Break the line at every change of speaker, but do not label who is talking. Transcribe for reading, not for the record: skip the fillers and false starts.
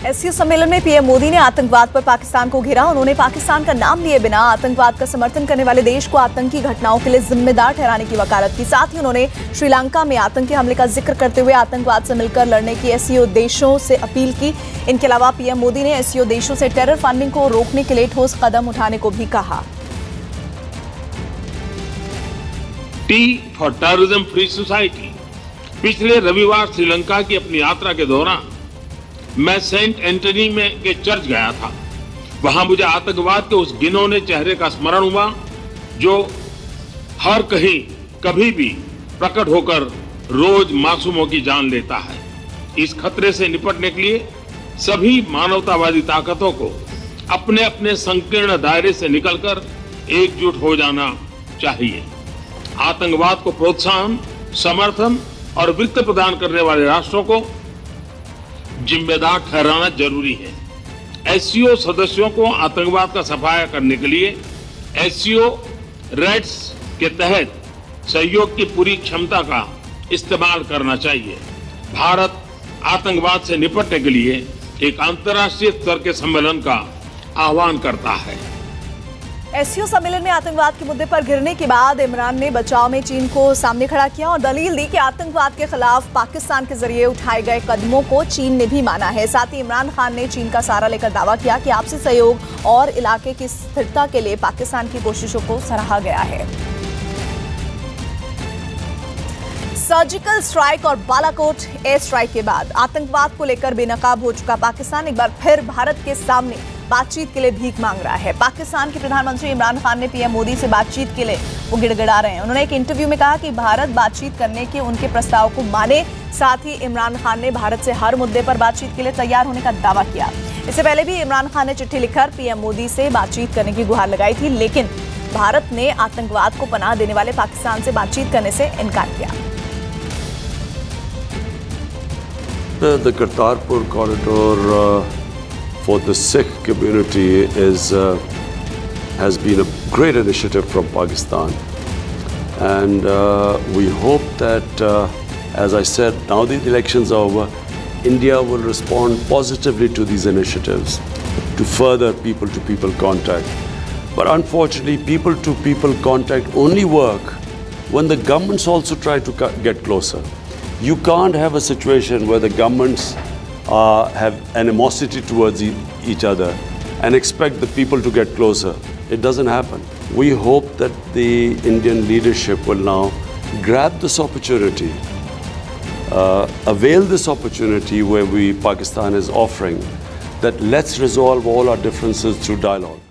SCO सम्मेलन में PM Modi ने आतंकवाद पर पाकिस्तान को घेरा। उन्होंने पाकिस्तान का नाम लिए बिना आतंकवाद का समर्थन करने वाले देश को आतंकी घटनाओं के लिए जिम्मेदार ठहराने की वकालत की। साथ ही उन्होंने श्रीलंका में आतंकी हमले का जिक्र करते हुए आतंकवाद से मिलकर लड़ने की एससीओ देशों से अपील की। इनके अलावा पीएम मोदी ने एससीओ देशों से टेरर फंडिंग को रोकने के लिए ठोस कदम उठाने को भी कहा।
T for terrorism free society. पिछले रविवार श्रीलंका की अपनी यात्रा के दौरान मैं सेंट एंटनी में के चर्च गया था। वहां मुझे आतंकवाद के उस घिनौने चेहरे का स्मरण हुआ जो हर कहीं कभी भी प्रकट होकर रोज मासूमों की जान लेता है। इस खतरे से निपटने के लिए सभी मानवतावादी ताकतों को अपने अपने संकीर्ण दायरे से निकलकर एकजुट हो जाना चाहिए। आतंकवाद को प्रोत्साहन, समर्थन और वित्त प्रदान करने वाले राष्ट्रों को जिम्मेदार ठहराना जरूरी है। एससीओ सदस्यों को आतंकवाद का सफाया करने के लिए एससीओ रेड्स के तहत सहयोग की पूरी क्षमता का इस्तेमाल करना चाहिए। भारत आतंकवाद से निपटने के लिए एक अंतर्राष्ट्रीय स्तर के सम्मेलन का आह्वान करता है।
एससीओ सम्मेलन में आतंकवाद के मुद्दे पर घिरने के बाद इमरान ने बचाव में चीन को सामने खड़ा किया और दलील दी कि आतंकवाद के खिलाफ पाकिस्तान के जरिए उठाए गए कदमों को चीन ने भी माना है। साथ ही इमरान खान ने चीन का सहारा लेकर दावा किया कि आपसी सहयोग और इलाके की स्थिरता के लिए पाकिस्तान की कोशिशों को सराहा गया है। सर्जिकल स्ट्राइक और बालाकोट एयर स्ट्राइक के बाद आतंकवाद को लेकर बेनकाब हो चुका पाकिस्तान एक बार फिर भारत के सामने बातचीत के लिए भीख मांग रहा है। पाकिस्तान के प्रधानमंत्री इमरान खान ने पीएम मोदी से बातचीत के लिए वो गिड़गिड़ा रहे हैं। उन्होंने एक इंटरव्यू में कहा कि भारत बातचीत करने के उनके प्रस्ताव को माने। साथ ही इमरान खान ने भारत से हर मुद्दे पर बातचीत के लिए तैयार होने का दावा किया। इससे पहले भी इमरान खान ने चिट्ठी लिखकर पीएम मोदी से बातचीत करने की गुहार लगाई थी, लेकिन भारत ने आतंकवाद को पनाह देने वाले पाकिस्तान से बातचीत करने से इनकार किया।
The Kartarpur corridor for the Sikh community has been a great initiative from Pakistan, and we hope that, as I said, now the elections are over, India will respond positively to these initiatives to further people-to-people contact. But unfortunately, people-to-people contact only work when the governments also try to get closer. You can't have a situation where the governments have animosity towards each other and expect the people to get closer. It doesn't happen. We hope that the Indian leadership will now grab this opportunity, avail this opportunity where Pakistan is offering that let's resolve all our differences through dialogue.